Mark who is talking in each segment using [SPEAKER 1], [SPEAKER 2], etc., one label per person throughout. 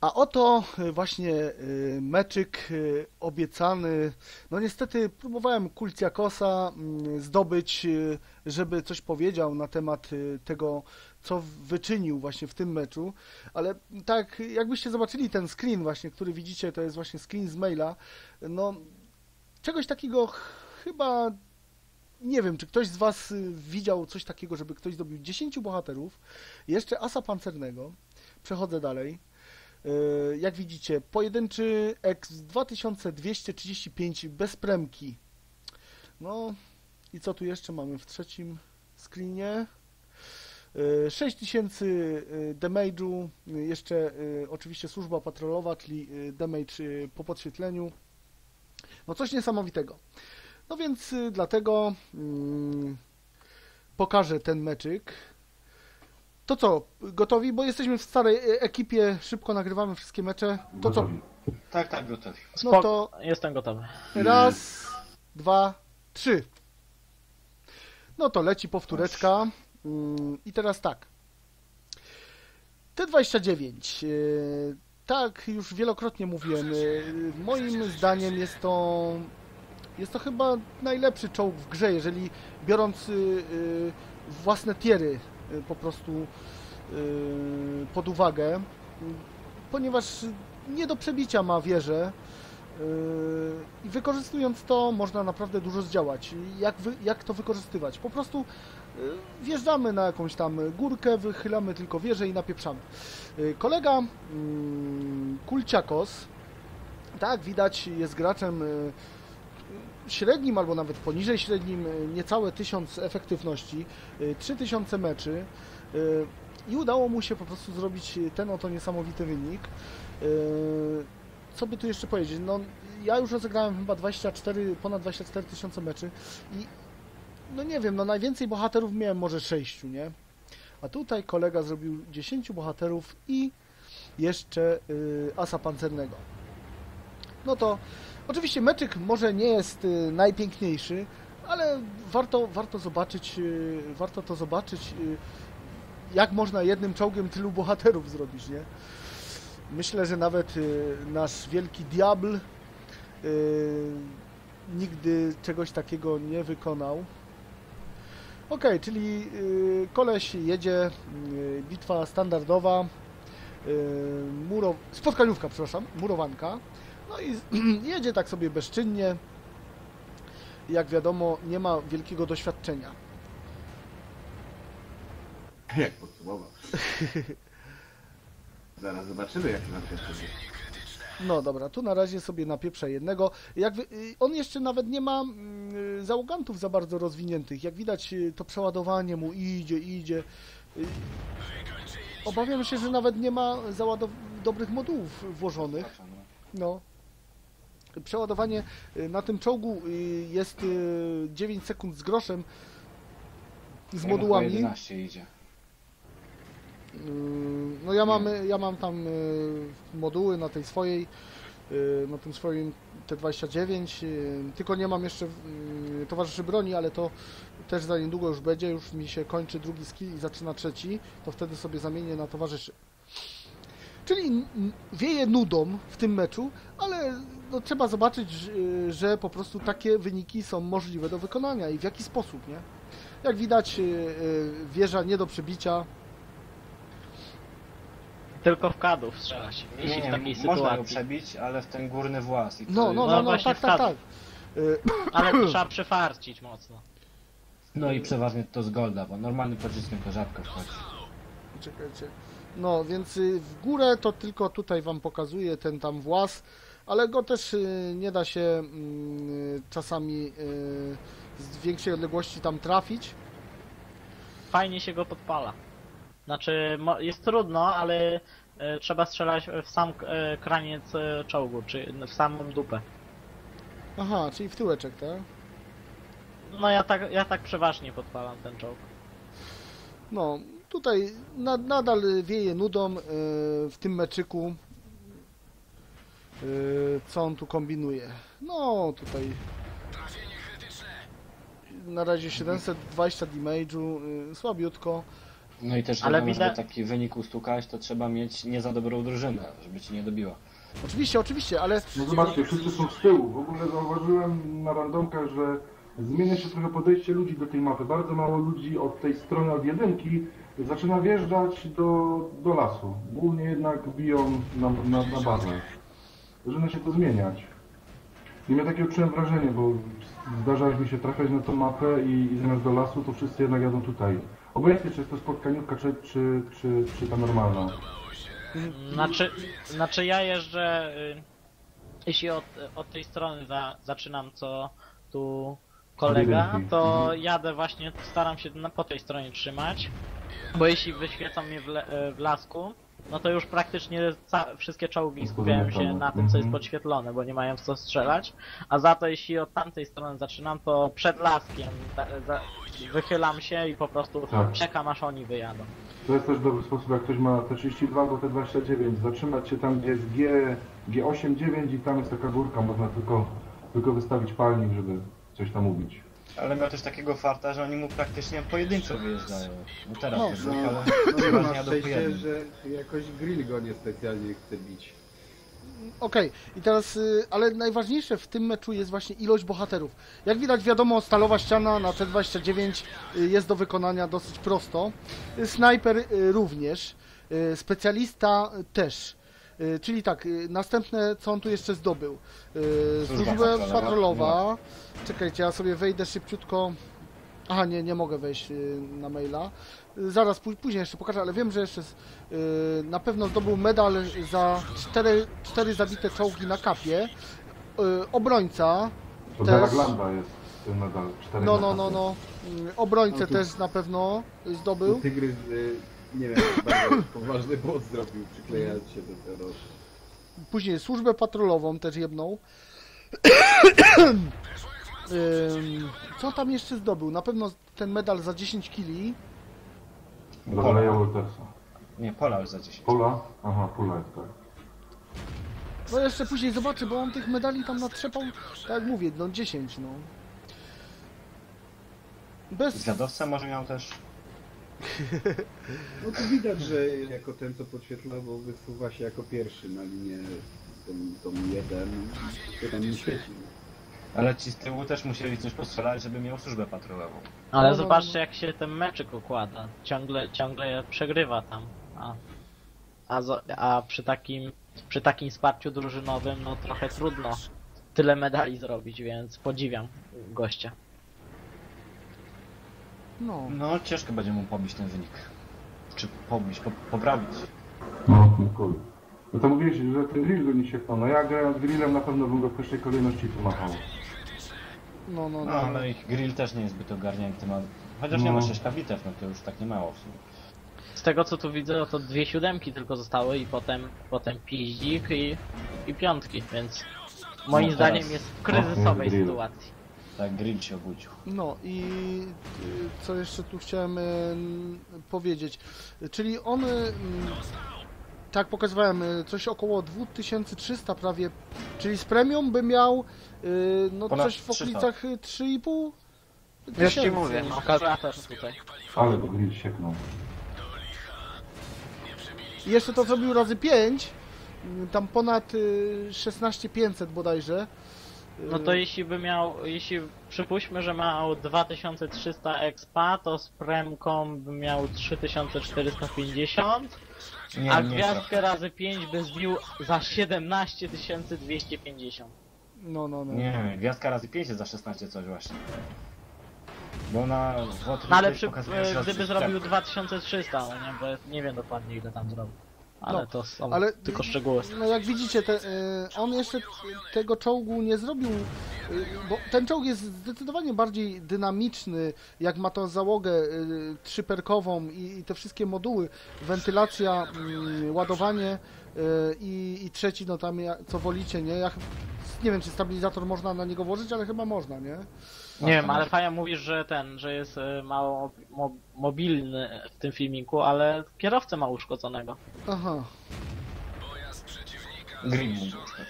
[SPEAKER 1] A oto właśnie meczyk obiecany. No niestety próbowałem Kultiakosa zdobyć, żeby coś powiedział na temat tego, co wyczynił właśnie w tym meczu, ale tak jakbyście zobaczyli ten screen właśnie, który widzicie, to jest właśnie screen z maila, no czegoś takiego chyba nie wiem, czy ktoś z was widział coś takiego, żeby ktoś zdobył 10 bohaterów, jeszcze asa pancernego. Przechodzę dalej. Jak widzicie, pojedynczy X 2235 bez premki. No i co tu jeszcze mamy w trzecim screenie? 6000 damage'u, jeszcze oczywiście służba patrolowa, czyli damage po podświetleniu. No coś niesamowitego. No więc dlatego pokażę ten meczyk. To co, gotowi? Bo jesteśmy w starej ekipie, szybko nagrywamy wszystkie mecze. To co?
[SPEAKER 2] Tak, tak, gotowi.
[SPEAKER 1] No to
[SPEAKER 3] Jestem gotowy.
[SPEAKER 1] raz, dwa, trzy. No to leci powtóreczka. I teraz tak. T29. Tak, już wielokrotnie mówiłem. Moim zdaniem jest to chyba najlepszy czołg w grze, jeżeli biorąc własne tiery po prostu pod uwagę, ponieważ nie do przebicia ma wieżę i wykorzystując to można naprawdę dużo zdziałać. Jak to wykorzystywać? Po prostu wjeżdżamy na jakąś tam górkę, wychylamy tylko wieżę i napieprzamy. Kolega Kulciakos, tak widać, jest graczem średnim albo nawet poniżej średnim, niecałe 1000 efektywności, 3000 meczy i udało mu się po prostu zrobić ten oto niesamowity wynik. Co by tu jeszcze powiedzieć? No, ja już rozegrałem chyba ponad 24 tysiące meczy i no nie wiem, no najwięcej bohaterów miałem może 6, nie? A tutaj kolega zrobił 10 bohaterów i jeszcze asa pancernego. No to oczywiście meczyk może nie jest najpiękniejszy, ale warto to zobaczyć, jak można jednym czołgiem tylu bohaterów zrobić, nie? Myślę, że nawet nasz wielki Diabl nigdy czegoś takiego nie wykonał. Ok, czyli koleś jedzie, bitwa standardowa, spotkaniówka, przepraszam, murowanka. No i jedzie tak sobie bezczynnie. Jak wiadomo, nie ma wielkiego doświadczenia.
[SPEAKER 2] Jak podsumował. Zaraz zobaczymy, jak nam się wtedy.
[SPEAKER 1] No dobra, tu na razie sobie napieprzę jednego. On jeszcze nawet nie ma załogantów za bardzo rozwiniętych. Jak widać, to przeładowanie mu idzie. Obawiam się, że nawet nie ma dobrych modułów włożonych. No. Przeładowanie na tym czołgu jest 9 sekund z groszem z modułami.
[SPEAKER 2] 11 idzie.
[SPEAKER 1] No ja mam tam moduły na tej swojej, na tym swoim T29, tylko nie mam jeszcze towarzyszy broni, ale to też za niedługo już będzie, już mi się kończy drugi skill i zaczyna trzeci, to wtedy sobie zamienię na towarzyszy. Czyli wieje nudą w tym meczu, ale no, trzeba zobaczyć, że po prostu takie wyniki są możliwe do wykonania i w jaki sposób, nie? Jak widać, wieża nie do przebicia.
[SPEAKER 3] Tylko w kadów trzeba się
[SPEAKER 2] Nie,
[SPEAKER 3] mieścić w takiej
[SPEAKER 2] można ją
[SPEAKER 3] sytuacji.
[SPEAKER 2] przebić, ale w ten górny włas. I to
[SPEAKER 1] No,
[SPEAKER 3] właśnie
[SPEAKER 1] tak.
[SPEAKER 3] Ale to trzeba przefarcić mocno.
[SPEAKER 2] No i przeważnie to z golda, bo normalnym pociskiem to rzadko wchodzi.
[SPEAKER 1] Czekajcie. No, więc w górę to tylko tutaj wam pokazuję ten tam włas, ale go też nie da się czasami z większej odległości tam trafić.
[SPEAKER 3] Fajnie się go podpala. Znaczy, jest trudno, ale trzeba strzelać w sam kraniec czołgu, czy w samą dupę.
[SPEAKER 1] Aha, czyli w tyłeczek, tak?
[SPEAKER 3] No ja tak przeważnie podpalam ten czołg.
[SPEAKER 1] No, tutaj nadal wieje nudą w tym meczyku. Co on tu kombinuje? No, tutaj na razie 720 damage'u, słabiutko.
[SPEAKER 2] No i też
[SPEAKER 3] Ale
[SPEAKER 2] wiadomo, żeby
[SPEAKER 3] widać-
[SPEAKER 2] taki wynik ustukać, to trzeba mieć nie za dobrą drużynę, żeby ci nie dobiła.
[SPEAKER 1] Oczywiście, ale
[SPEAKER 4] No zobaczcie, wszyscy są z tyłu. W ogóle zauważyłem na randomkach, że zmienia się trochę podejście ludzi do tej mapy. Bardzo mało ludzi od tej strony, od jedynki, zaczyna wjeżdżać do lasu. Głównie jednak biją na bazę. Zaczyna się to zmieniać. I ja takie odczułem wrażenie, bo zdarza mi się trafiać na tą mapę i zamiast do lasu, to wszyscy jednak jadą tutaj. Obojętnie, czy jest to spotkaniówka, czy ta normalna.
[SPEAKER 3] Znaczy ja jeżdżę, jeśli od tej strony zaczynam co tu kolega,
[SPEAKER 4] jedynki.
[SPEAKER 3] to jadę właśnie, staram się po tej stronie trzymać, bo jeśli wyświecą mnie w lasku, no to już praktycznie wszystkie czołgi skupiają się na tym, co jest podświetlone, bo nie mają w co strzelać, a za to jeśli od tamtej strony zaczynam, to przed laskiem wychylam się i po prostu
[SPEAKER 4] Tak.
[SPEAKER 3] czekam, aż oni wyjadą.
[SPEAKER 4] To jest też dobry sposób, jak ktoś ma T32 albo T29, zatrzymać się tam, gdzie jest G8, 9 i tam jest taka górka, można tylko wystawić palnik, żeby coś tam ubić.
[SPEAKER 2] Ale miał też takiego farta, że oni mu praktycznie pojedynczo wyjeżdżają. No teraz
[SPEAKER 1] No,
[SPEAKER 2] też,
[SPEAKER 5] No,
[SPEAKER 2] ale
[SPEAKER 5] no
[SPEAKER 2] przeważnie
[SPEAKER 5] masz
[SPEAKER 2] jadą po
[SPEAKER 5] szczęście,
[SPEAKER 2] jednym.
[SPEAKER 5] że jakoś grill go niespecjalnie chce bić.
[SPEAKER 1] okej. I teraz, ale najważniejsze w tym meczu jest właśnie ilość bohaterów. Jak widać, wiadomo, stalowa ściana na T29 jest do wykonania dosyć prosto. Snajper również, specjalista też. Czyli tak, następne, co on tu jeszcze zdobył? Służba
[SPEAKER 2] patrolowa.
[SPEAKER 1] patrolowa. Czekajcie, ja sobie wejdę szybciutko. Aha, nie mogę wejść na maila. Zaraz, później jeszcze pokażę, ale wiem, że jeszcze na pewno zdobył medal za 4 zabite czołgi na kapie. Obrońca.
[SPEAKER 4] To
[SPEAKER 1] Też.
[SPEAKER 4] dla Laglanda jest ten medal 4
[SPEAKER 1] No. Obrońcę
[SPEAKER 5] No tu-
[SPEAKER 1] też na pewno zdobył.
[SPEAKER 5] Tygrys, nie wiem, bardzo poważny błąd zrobił, przyklejając się do tego.
[SPEAKER 1] Później służbę patrolową też jedną. Co tam jeszcze zdobył? Na pewno ten medal za 10 kili.
[SPEAKER 4] Dla Leja Waltersa.
[SPEAKER 2] Nie, Pola już za 10.
[SPEAKER 4] Pula? Aha, Pula jest tak.
[SPEAKER 1] No jeszcze później zobaczę, bo on tych medali tam natrzepał, tak jak mówię, no 10, no. Bez...
[SPEAKER 2] Zwiadowca może miał też.
[SPEAKER 5] No to widać, że jako ten, co podświetla, bo wysuwa się jako pierwszy na linię tą jeden, to tam nie świeci.
[SPEAKER 2] Ale ci z tyłu też musieli coś postrzelać, żeby miał służbę patrolową.
[SPEAKER 3] Ale
[SPEAKER 1] No.
[SPEAKER 3] zobaczcie, jak się ten meczyk układa. Ciągle przegrywa tam. A przy takim wsparciu drużynowym, no trochę trudno tyle medali zrobić, więc podziwiam gościa.
[SPEAKER 1] No.
[SPEAKER 2] No ciężko będzie mu pobić ten wynik. Czy pobić, poprawić.
[SPEAKER 4] No, cool. No to mówiłeś, że ten grill go nie sieknął. No ja grając grillem na pewno bym go w pierwszej kolejności pomachał.
[SPEAKER 1] No.
[SPEAKER 2] No ale ich grill też nie jest zbyt ogarnięty. Chociaż nie ma 6 bitew, no to już tak nie mało w sumie.
[SPEAKER 3] Z tego co tu widzę, no to 2 siódemki tylko zostały i potem piździk i piątki, więc moim
[SPEAKER 2] No,
[SPEAKER 3] zdaniem
[SPEAKER 2] teraz-
[SPEAKER 3] jest w kryzysowej
[SPEAKER 4] grill.
[SPEAKER 3] sytuacji.
[SPEAKER 2] Tak, grill się obudził.
[SPEAKER 1] No i co jeszcze tu chciałem powiedzieć. Czyli on, tak pokazywałem, coś około 2300 prawie, czyli z premium by miał no
[SPEAKER 2] Ponad
[SPEAKER 1] coś w
[SPEAKER 2] 300.
[SPEAKER 1] okolicach 3,5
[SPEAKER 3] Już
[SPEAKER 1] tysięcy.
[SPEAKER 3] ci mówię, no kalkulator tutaj.
[SPEAKER 4] Ale go grill sieknął.
[SPEAKER 1] I jeszcze to zrobił razy 5, tam ponad 16500 bodajże.
[SPEAKER 3] No to jeśli przypuśćmy, że miał 2300 expa, to z premką by miał 3450,
[SPEAKER 2] Nie,
[SPEAKER 3] a
[SPEAKER 2] nie
[SPEAKER 3] gwiazdkę razy 5 by zbił za 17250.
[SPEAKER 1] No.
[SPEAKER 2] Nie, gwiazdka razy 5 jest za 16 coś właśnie. Bo ona w Wotry
[SPEAKER 3] No ale
[SPEAKER 2] pokazuje się
[SPEAKER 3] gdyby
[SPEAKER 2] od-
[SPEAKER 3] zrobił 2300, no nie, bo nie wiem dokładnie ile tam zrobił. Ale
[SPEAKER 1] No,
[SPEAKER 3] to są
[SPEAKER 1] ale
[SPEAKER 3] tylko szczegóły.
[SPEAKER 1] No jak widzicie, on jeszcze tego czołgu nie zrobił, bo ten czołg jest zdecydowanie bardziej dynamiczny, jak ma tą załogę trzyperkową i te wszystkie moduły, wentylacja, ładowanie i trzeci, no tam co wolicie, nie? Nie wiem, czy stabilizator można na niego włożyć, ale chyba można, nie?
[SPEAKER 3] Nie wiem, ale Faja mówisz, że jest mało mobilny w tym filmiku, ale kierowcę ma uszkodzonego.
[SPEAKER 1] Aha.
[SPEAKER 2] Grill mu uszkodził.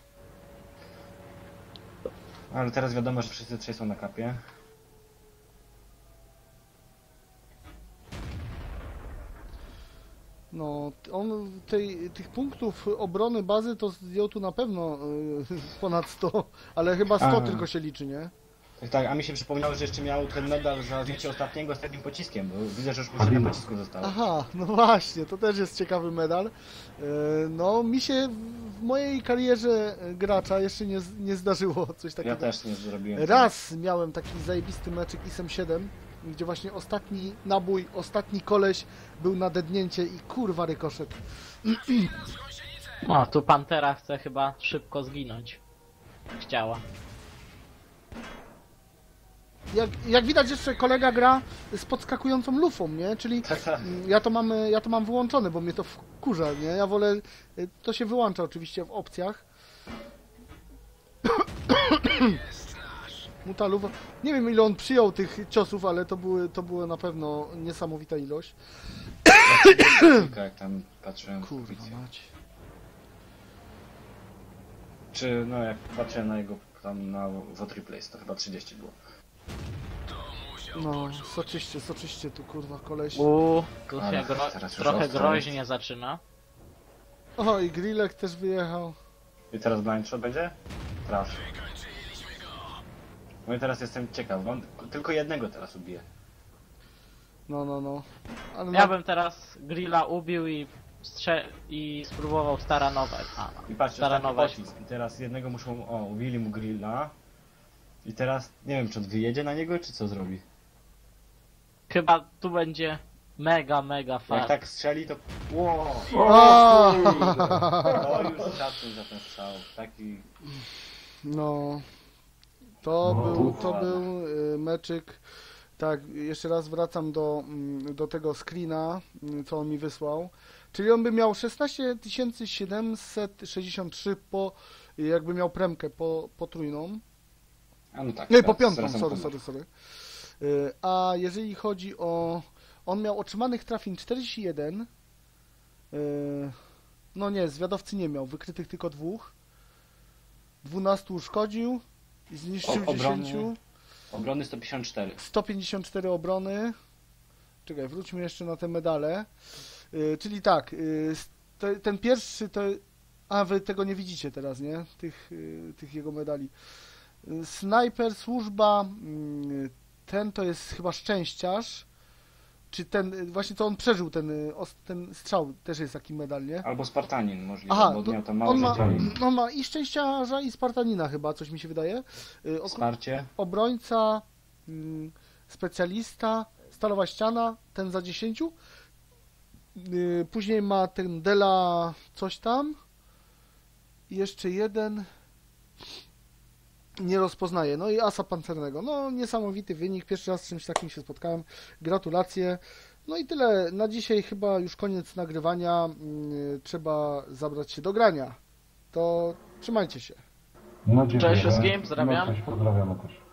[SPEAKER 2] Ale teraz wiadomo, że wszyscy trzej są na kapie.
[SPEAKER 1] No, on tych punktów obrony bazy to zdjął tu na pewno ponad 100, ale chyba 100
[SPEAKER 2] Aha.
[SPEAKER 1] tylko się liczy, nie?
[SPEAKER 2] Tak, a mi się przypomniało, że jeszcze miał ten medal za zdjęcie ostatniego z takim pociskiem, bo widzę, że już mu na pocisku zostało.
[SPEAKER 1] Aha, no właśnie, to też jest ciekawy medal. No, mi się w mojej karierze gracza jeszcze nie zdarzyło coś takiego.
[SPEAKER 2] Ja też nie zrobiłem.
[SPEAKER 1] Raz miałem taki zajebisty meczyk ISM-7, gdzie właśnie ostatni nabój, ostatni koleś był na dednięcie i kurwa rykoszet.
[SPEAKER 3] O, tu Pantera chce chyba szybko zginąć. Chciała.
[SPEAKER 1] Jak widać jeszcze kolega gra z podskakującą lufą, nie? Czyli
[SPEAKER 2] Tak, tak.
[SPEAKER 1] ja to mam wyłączone, bo mnie to wkurza, nie? Ja wolę, to się wyłącza oczywiście w opcjach. Mu ta lufa, nie wiem ile on przyjął tych ciosów, ale to była na pewno niesamowita ilość.
[SPEAKER 2] Tylko jak tam patrzyłem w
[SPEAKER 1] Kurwa
[SPEAKER 2] policję.
[SPEAKER 1] mać.
[SPEAKER 2] Czy no jak patrzyłem na jego tam na Vote Replace, to chyba 30 było.
[SPEAKER 1] No, soczyście tu kurwa koleś.
[SPEAKER 3] Tu
[SPEAKER 2] Ale
[SPEAKER 3] się
[SPEAKER 2] teraz już
[SPEAKER 3] trochę
[SPEAKER 2] ostro
[SPEAKER 3] groźnie zaczyna.
[SPEAKER 1] O, i Grillek też wyjechał.
[SPEAKER 2] I teraz blind shot będzie? Teraz. No i teraz jestem ciekaw, bo on tylko jednego teraz ubije.
[SPEAKER 1] No. Ale
[SPEAKER 3] Ja bym teraz Grilla ubił i spróbował staranować.
[SPEAKER 2] I patrzcie,
[SPEAKER 3] Staranować.
[SPEAKER 2] taki pocisk. I teraz jednego muszą, ubili mu grilla. I teraz nie wiem, czy on wyjedzie na niego, czy co zrobi.
[SPEAKER 3] Chyba tu będzie mega
[SPEAKER 2] Jak
[SPEAKER 3] fart.
[SPEAKER 2] tak strzeli, to... Wow!
[SPEAKER 1] A!
[SPEAKER 2] O, już szacun za ten strzał. Taki...
[SPEAKER 1] No, to
[SPEAKER 2] No,
[SPEAKER 1] był meczyk. Tak, jeszcze raz wracam do tego screena, co on mi wysłał. Czyli on by miał 16 763 jakby miał premkę potrójną.
[SPEAKER 2] A no tak.
[SPEAKER 1] Nie, po
[SPEAKER 2] teraz
[SPEAKER 1] piątą,
[SPEAKER 2] razem
[SPEAKER 1] sorry. A jeżeli chodzi o... On miał otrzymanych trafień 41. No nie, zwiadowcy nie miał, wykrytych tylko 2. 12 uszkodził i zniszczył
[SPEAKER 2] Obrony.
[SPEAKER 1] 10.
[SPEAKER 2] Obrony 154.
[SPEAKER 1] 154 obrony. Czekaj, wróćmy jeszcze na te medale. Czyli tak, ten pierwszy to... A, wy tego nie widzicie teraz, nie? Tych jego medali. Snajper, służba, ten to jest chyba szczęściarz. Czy ten, właśnie to on przeżył ten strzał, też jest taki medal, nie?
[SPEAKER 2] Albo Spartanin możliwe,
[SPEAKER 1] Aha,
[SPEAKER 2] bo
[SPEAKER 1] to
[SPEAKER 2] miał tam mało
[SPEAKER 1] on
[SPEAKER 2] życia.
[SPEAKER 1] ma i szczęściarza i Spartanina chyba, coś mi się wydaje.
[SPEAKER 2] Wsparcie.
[SPEAKER 1] Obrońca, specjalista, stalowa ściana, ten za 10. Później ma ten Dela coś tam. I jeszcze jeden. Nie rozpoznaję. No i asa pancernego. No niesamowity wynik. Pierwszy raz z czymś takim się spotkałem. Gratulacje. No i tyle. Na dzisiaj chyba już koniec nagrywania. Trzeba zabrać się do grania. To trzymajcie się.
[SPEAKER 4] No, dziękuję.
[SPEAKER 3] Cześć wszystkim, pozdrawiam.
[SPEAKER 4] No, cześć, pozdrawiamy też.